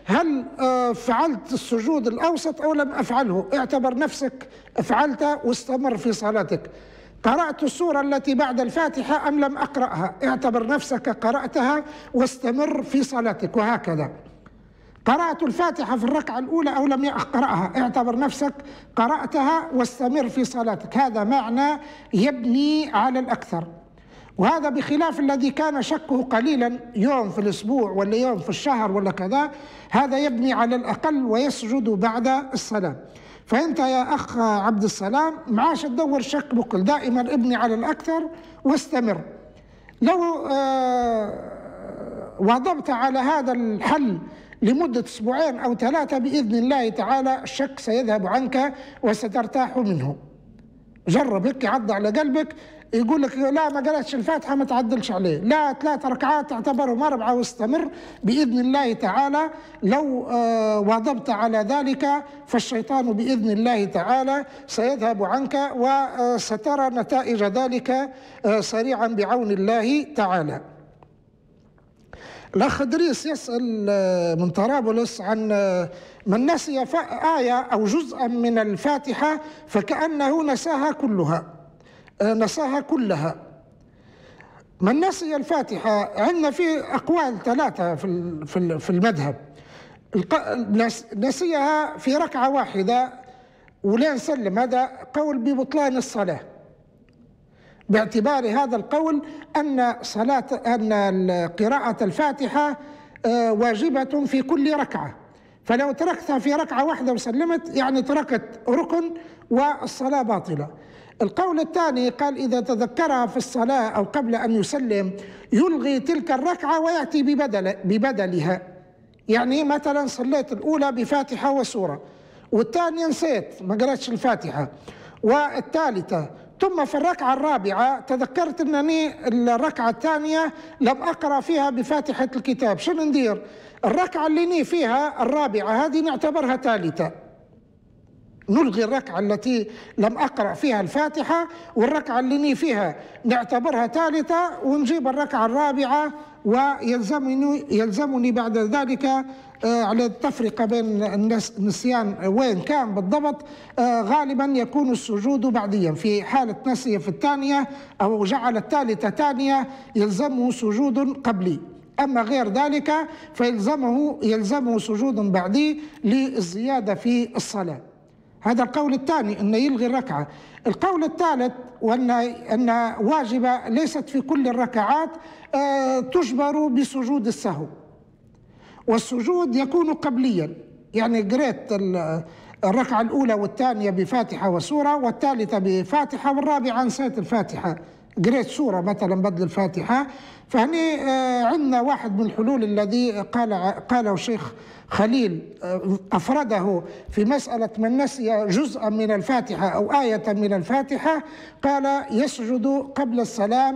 Speaker 2: هل فعلت السجود الأوسط أو لم أفعله؟ اعتبر نفسك فعلت واستمر في صلاتك. قرأت السورة التي بعد الفاتحة أم لم أقرأها؟ اعتبر نفسك قرأتها واستمر في صلاتك، وهكذا. قرأت الفاتحة في الركعة الأولى أو لم أقرأها؟ اعتبر نفسك قرأتها واستمر في صلاتك. هذا معنى يبني على الأكثر، وهذا بخلاف الذي كان شكه قليلا يوم في الأسبوع ولا يوم في الشهر ولا كذا، هذا يبني على الأقل ويسجد بعد السلام. فأنت يا أخ عبد السلام معاش تدور شك بكل، دائما ابني على الأكثر واستمر. لو آه واظبت على هذا الحل لمدة أسبوعين أو ثلاثة بإذن الله تعالى الشك سيذهب عنك وسترتاح منه. جرب هيك، عض على قلبك، يقول لك لا ما قرأتش الفاتحة ما تعدلش عليه، لا ثلاث ركعات تعتبرهم أربعة واستمر بإذن الله تعالى. لو آه واظبت على ذلك فالشيطان بإذن الله تعالى سيذهب عنك وسترى نتائج ذلك آه سريعا بعون الله تعالى. الأخ إدريس يسأل من طرابلس عن من نسي آية أو جزءا من الفاتحة فكأنه نساها كلها نساها كلها. من نسي الفاتحة عندنا في أقوال ثلاثة في في المذهب. نسيها في ركعة واحدة ولين سلم، هذا قول ببطلان الصلاة، باعتبار هذا القول أن صلاة أن قراءة الفاتحة واجبة في كل ركعة، فلو تركتها في ركعة واحدة وسلمت يعني تركت ركن والصلاة باطلة. القول الثاني قال إذا تذكرها في الصلاة أو قبل أن يسلم يلغي تلك الركعة ويأتي ببدل ببدلها. يعني مثلا صليت الأولى بفاتحة وسورة، والثانية نسيت ما قرأتش الفاتحة، والثالثة ثم في الركعة الرابعة تذكرت أنني الركعة الثانية لم أقرأ فيها بفاتحة الكتاب، شنو ندير؟ الركعة اللي ني فيها الرابعة هذه نعتبرها ثالثة، نلغي الركعة التي لم أقرأ فيها الفاتحة، والركعة اللي ني فيها نعتبرها ثالثة، ونجيب الركعة الرابعة. ويلزمني يلزمني بعد ذلك آه على التفرقة بين النسيان وين كان بالضبط. آه غالبا يكون السجود بعديا، في حالة نسي في الثانية أو جعل الثالثة ثانية يلزمه سجود قبلي، أما غير ذلك فيلزمه يلزمه سجود بعدي للزيادة في الصلاة. هذا القول الثاني أنه يلغي الركعة. القول الثالث وأن أن واجبة ليست في كل الركعات آه تجبر بسجود السهو، والسجود يكون قبليا، يعني قريت الركعة الأولى والثانية بفاتحة وسورة، والثالثة بفاتحة، والرابعة نسيت الفاتحة قريت سورة مثلا بدل الفاتحة. فهني آه عندنا واحد من الحلول الذي قال قاله الشيخ خليل آه أفرده في مسألة من نسي جزءا من الفاتحة أو آية من الفاتحة، قال يسجد قبل السلام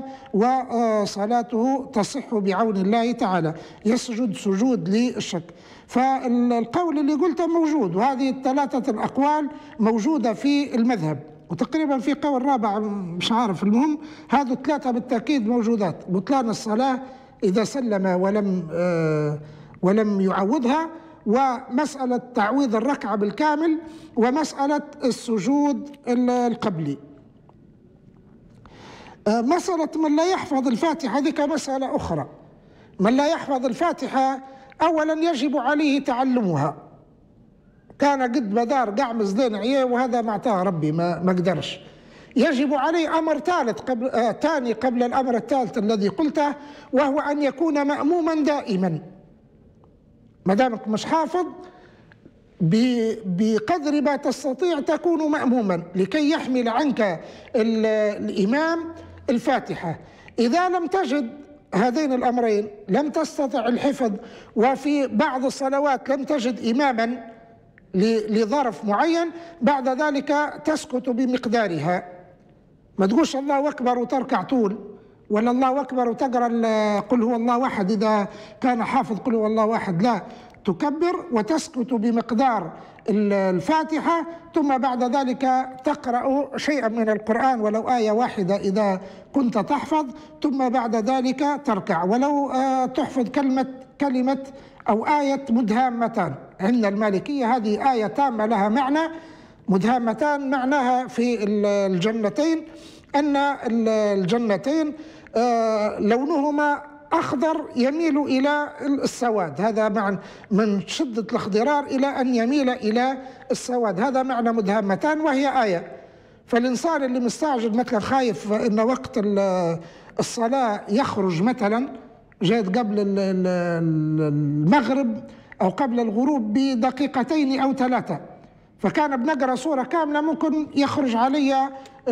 Speaker 2: وصلاته تصح بعون الله تعالى، يسجد سجود للشك. فالقول اللي قلته موجود، وهذه الثلاثة الأقوال موجودة في المذهب، وتقريبا في قول رابع مش عارف. المهم هذو الثلاثة بالتأكيد موجودات: بطلان الصلاة إذا سلم ولم آه ولم يعوضها، ومسألة تعويض الركعة بالكامل، ومسألة السجود القبلي. آه مسألة من لا يحفظ الفاتحة هذه كمسألة أخرى. من لا يحفظ الفاتحة أولا يجب عليه تعلمها، كان قد بدار قعمز دين عيه وهذا ما اعطاه ربي ما ما قدرش. يجب عليه أمر ثالث قبل آه ثاني قبل الأمر الثالث الذي قلته، وهو أن يكون مأموما دائما. ما دامك مش حافظ بقدر ما تستطيع تكون مأموما لكي يحمل عنك الإمام الفاتحة. إذا لم تجد هذين الأمرين، لم تستطع الحفظ، وفي بعض الصلوات لم تجد إماما لظرف معين، بعد ذلك تسكت بمقدارها. ما تقولش الله أكبر وتركع طول، ولا الله أكبر وتقرأ قل هو الله أحد إذا كان حافظ قل هو الله أحد، لا، تكبر وتسكت بمقدار الفاتحة، ثم بعد ذلك تقرأ شيئا من القرآن ولو آية واحدة إذا كنت تحفظ، ثم بعد ذلك تركع، ولو تحفظ كلمة كلمة أو آية مدهامتان. عند المالكية هذه آية تامة لها معنى، مدهامتان معناها في الجنتين أن الجنتين لونهما أخضر يميل إلى السواد، هذا معنى من شدة الاخضرار إلى أن يميل إلى السواد، هذا معنى مدهامتان وهي آية. فالإنسان اللي مستعجل مثلا خايف أن وقت الصلاة يخرج مثلا جاءت قبل المغرب أو قبل الغروب بدقيقتين أو ثلاثة، فكان بنقرأ سورة كاملة ممكن يخرج علي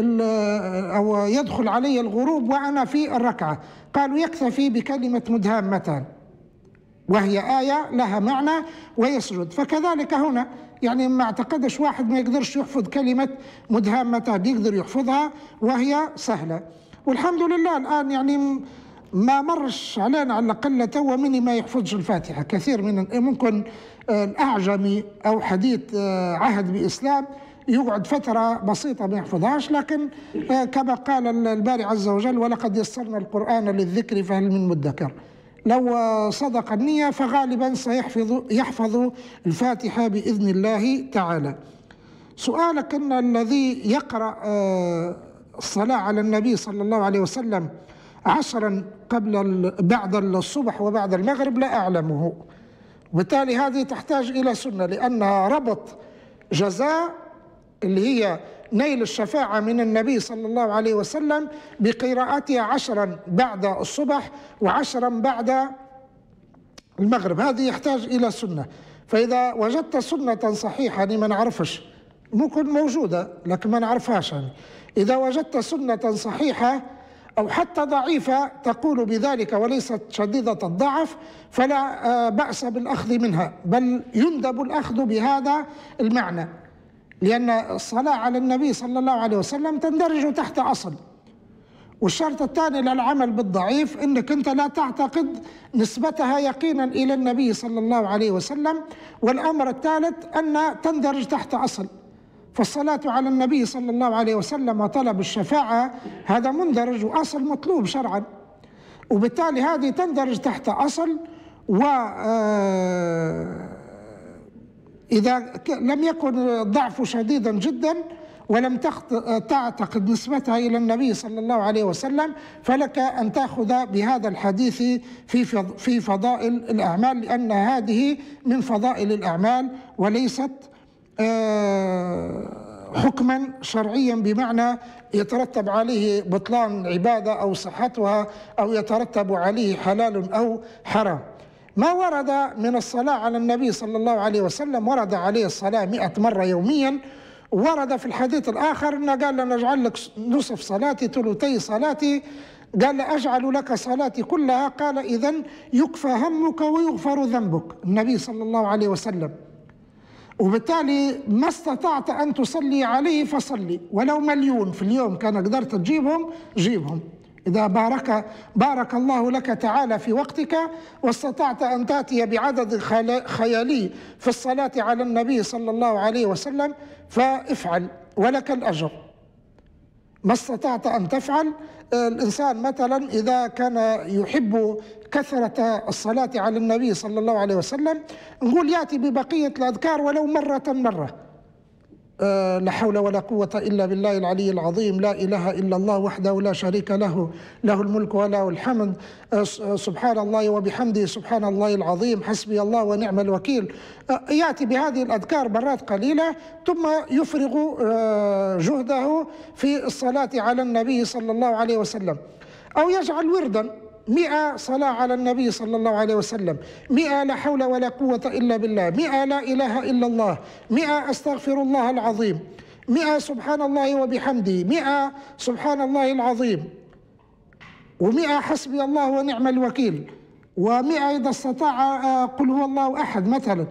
Speaker 2: أو يدخل علي الغروب وأنا في الركعة، قالوا يكتفي بكلمة مدهامتان وهي آية لها معنى ويسجد. فكذلك هنا يعني ما اعتقدش واحد ما يقدرش يحفظ كلمة مدهامتان، يقدر يحفظها وهي سهلة. والحمد لله الآن يعني ما مرش علينا على الأقل توا مني ما يحفظش الفاتحة، كثير من ممكن الأعجمي أو حديث عهد بإسلام يقعد فترة بسيطة ما يحفظهاش، لكن كما قال الباري عز وجل ولقد يسرنا القرآن للذكر فهل من مدكر، لو صدق النية فغالبا سيحفظ يحفظ الفاتحة بإذن الله تعالى. سؤالك أن الذي يقرأ الصلاة على النبي صلى الله عليه وسلم عشرا قبل بعد الصبح وبعد المغرب لا أعلمه، وبالتالي هذه تحتاج إلى سنة لأنها ربط جزاء اللي هي نيل الشفاعة من النبي صلى الله عليه وسلم بقراءتها عشرا بعد الصبح وعشرا بعد المغرب، هذه يحتاج إلى سنة. فإذا وجدت سنة صحيحة يعني ما نعرفش، ممكن موجودة لكن ما نعرفهاش، يعني إذا وجدت سنة صحيحة أو حتى ضعيفة تقول بذلك وليست شديدة الضعف فلا بأس بالأخذ منها، بل يندب الأخذ بهذا المعنى، لأن الصلاة على النبي صلى الله عليه وسلم تندرج تحت أصل. والشرط الثاني للعمل بالضعيف أنك أنت لا تعتقد نسبتها يقينا إلى النبي صلى الله عليه وسلم. والأمر الثالث أن تندرج تحت أصل، فالصلاة على النبي صلى الله عليه وسلم وطلب الشفاعة هذا مندرج وأصل مطلوب شرعا، وبالتالي هذه تندرج تحت أصل. و إذا لم يكن الضعف شديدا جدا ولم تعتقد نسبتها إلى النبي صلى الله عليه وسلم فلك أن تأخذ بهذا الحديث في في فضائل الأعمال، لأن هذه من فضائل الأعمال وليست حكما شرعيا بمعنى يترتب عليه بطلان عبادة أو صحتها أو يترتب عليه حلال أو حرام. ما ورد من الصلاة على النبي صلى الله عليه وسلم ورد عليه الصلاة مئة مرة يوميا، ورد في الحديث الآخر أنه قال لنا أجعل لك نصف صلاتي ثلثي صلاتي، قال أجعل لك صلاتي كلها، قال إذن يكفى همك ويغفر ذنبك النبي صلى الله عليه وسلم. وبالتالي ما استطعت أن تصلي عليه فصلي، ولو مليون في اليوم كان قدرت تجيبهم جيبهم، إذا بارك بارك الله لك تعالى في وقتك واستطعت أن تأتي بعدد خيالي في الصلاة على النبي صلى الله عليه وسلم فافعل ولك الأجر. ما استطعت أن تفعل، الإنسان مثلا إذا كان يحب كثرة الصلاة على النبي صلى الله عليه وسلم نقول يأتي ببقية الأذكار ولو مرة مرة، أه لا حول ولا قوة إلا بالله العلي العظيم، لا إله إلا الله وحده لا شريك له، له الملك وله الحمد، أه سبحان الله وبحمده سبحان الله العظيم، حسبي الله ونعم الوكيل. أه يأتي بهذه الأذكار مرات قليلة ثم يفرغ أه جهده في الصلاة على النبي صلى الله عليه وسلم، أو يجعل وردا مئة صلاة على النبي صلى الله عليه وسلم، مئة لا حول ولا قوة إلا بالله، مئة لا إله إلا الله، مئة أستغفر الله العظيم، مئة سبحان الله وبحمده، مئة سبحان الله العظيم، ومئة حسبي الله ونعم الوكيل، ومئة إذا استطاع قل هو الله أحد مثلا.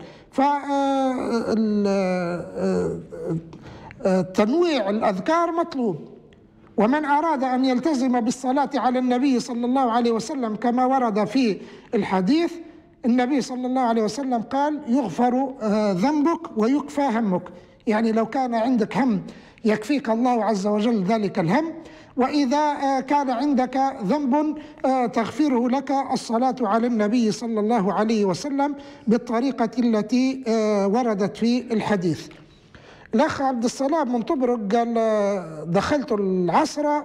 Speaker 2: فتنويع الأذكار مطلوب. ومن أراد أن يلتزم بالصلاة على النبي صلى الله عليه وسلم كما ورد في الحديث، النبي صلى الله عليه وسلم قال يغفر ذنبك ويكفى همك، يعني لو كان عندك هم يكفيك الله عز وجل ذلك الهم، وإذا كان عندك ذنب تغفره لك الصلاة على النبي صلى الله عليه وسلم بالطريقة التي وردت في الحديث. الأخ عبد السلام من طبرق قال دخلت العصر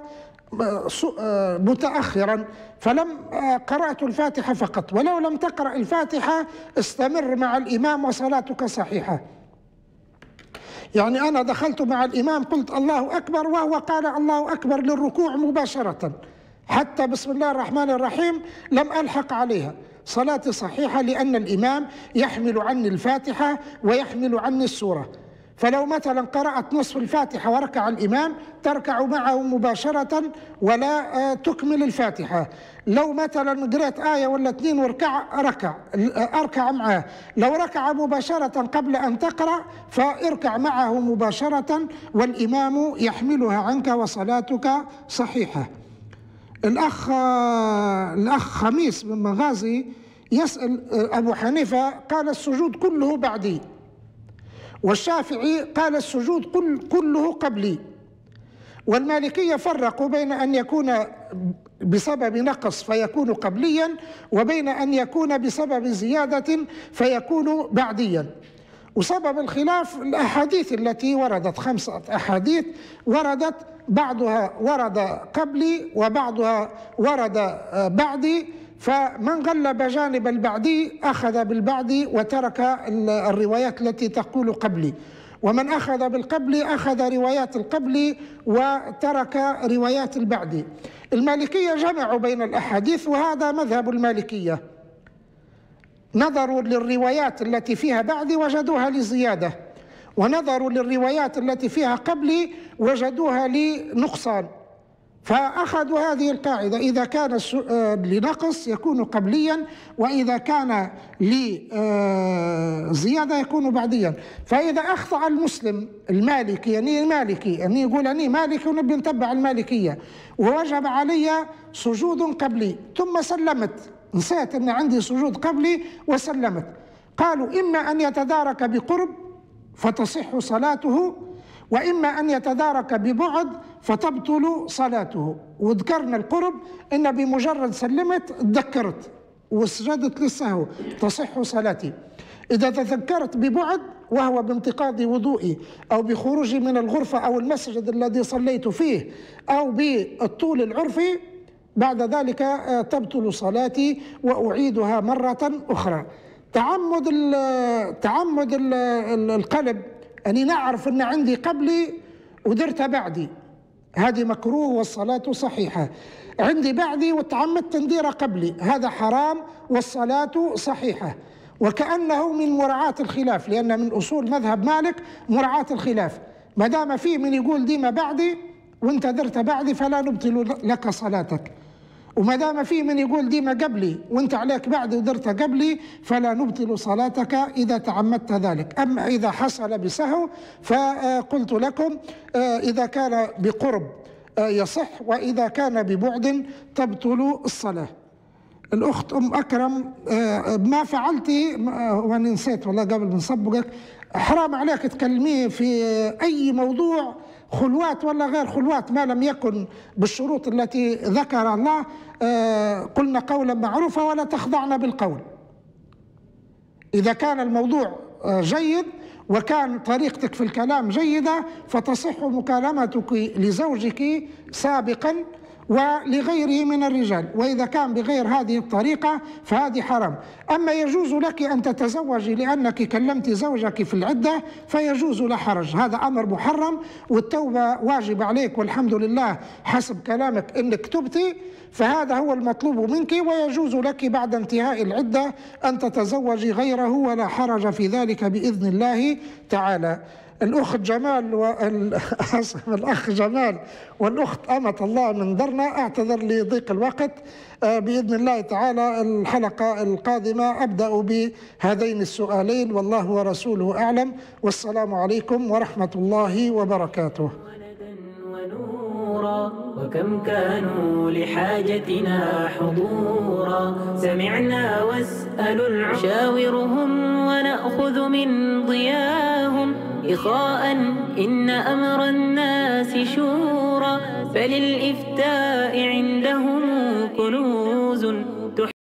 Speaker 2: متأخرا فلم قرأت الفاتحة فقط، ولو لم تقرأ الفاتحة استمر مع الإمام وصلاتك صحيحة. يعني أنا دخلت مع الإمام قلت الله أكبر وهو قال الله أكبر للركوع مباشرة، حتى بسم الله الرحمن الرحيم لم ألحق عليها، صلاتي صحيحة لأن الإمام يحمل عني الفاتحة ويحمل عني السورة. فلو مثلا قرأت نصف الفاتحة وركع الإمام تركع معه مباشرة ولا تكمل الفاتحة. لو مثلا قرأت آية ولا اثنين وركع ركع أركع معه. لو ركع مباشرة قبل أن تقرأ فاركع معه مباشرة والإمام يحملها عنك وصلاتك صحيحة. الأخ الأخ خميس من مغازي يسأل أبو حنيفة قال السجود كله بعدي، والشافعي قال السجود كل كله قبلي، والمالكية فرقوا بين أن يكون بسبب نقص فيكون قبليا وبين أن يكون بسبب زيادة فيكون بعديا. وسبب الخلاف الأحاديث التي وردت، خمسة أحاديث وردت، بعضها ورد قبلي وبعضها ورد بعدي، فمن غلب جانب البعدي أخذ بالبعدي وترك الروايات التي تقول قبلي، ومن أخذ بالقبلي أخذ روايات القبلي وترك روايات البعدي. المالكية جمعوا بين الأحاديث وهذا مذهب المالكية، نظروا للروايات التي فيها بعدي وجدوها لزيادة، ونظروا للروايات التي فيها قبلي وجدوها لنقصان، فأخذوا هذه القاعدة: إذا كان لنقص يكون قبليا، وإذا كان لزيادة يكون بعديا. فإذا أخطأ المسلم المالكي، يعني مالكي يعني يقول أني مالكي ونبي نتبع المالكية ووجب علي سجود قبلي ثم سلمت، نسيت أن عندي سجود قبلي وسلمت، قالوا إما أن يتدارك بقرب فتصح صلاته، وإما أن يتدارك ببعد فتبطل صلاته. وذكرنا القرب إن بمجرد سلمت تذكرت وسجدت للسهو تصح صلاتي. إذا تذكرت ببعد وهو بانتقاض وضوئي أو بخروجي من الغرفة أو المسجد الذي صليت فيه أو بالطول العرفي، بعد ذلك تبطل صلاتي وأعيدها مرة أخرى. تعمد ال تعمد ال القلب أني نعرف أن عندي قبلي ودرت بعدي، هذه مكروه والصلاة صحيحة. عندي بعدي وتعمدت ندير قبلي، هذا حرام والصلاة صحيحة. وكأنه من مراعاة الخلاف، لأن من أصول مذهب مالك مراعاة الخلاف، ما دام فيه من يقول ديما بعدي وانت درت بعدي فلا نبطل لك صلاتك، وما دام فيه من يقول ديما قبلي وانت عليك بعدي ودرت قبلي فلا نبطل صلاتك إذا تعمدت ذلك. أما إذا حصل بسهو فقلت لكم إذا كان بقرب يصح، وإذا كان ببعد تبطل الصلاة. الأخت أم أكرم ما فعلتي وأنا نسيت والله قبل من صبقك، حرام عليك تكلميه في أي موضوع، خلوات ولا غير خلوات، ما لم يكن بالشروط التي ذكر الله. قلنا قولا معروفا ولا تخضعن بالقول. إذا كان الموضوع جيد وكان طريقتك في الكلام جيدة فتصح مكالمتك لزوجك سابقا ولغيره من الرجال، وإذا كان بغير هذه الطريقة فهذه حرام. أما يجوز لك أن تتزوجي لأنك كلمت زوجك في العدة فيجوز لا حرج، هذا أمر محرم والتوبة واجب عليك، والحمد لله حسب كلامك إنك تبتي، فهذا هو المطلوب منك، ويجوز لك بعد انتهاء العدة أن تتزوجي غيره ولا حرج في ذلك بإذن الله تعالى. الأخت جمال والأخ جمال والأخت أمة الله من درنا، أعتذر لضيق الوقت، بإذن الله تعالى الحلقة القادمة أبدأ بهذين السؤالين، والله ورسوله أعلم، والسلام عليكم ورحمة الله وبركاته.
Speaker 1: وكم كانوا لحاجتنا حضورا، سمعنا واسألوا العشاورهم ونأخذ من ضياهم إخاء إن أمر الناس شورى، فللإفتاء عندهم كنوز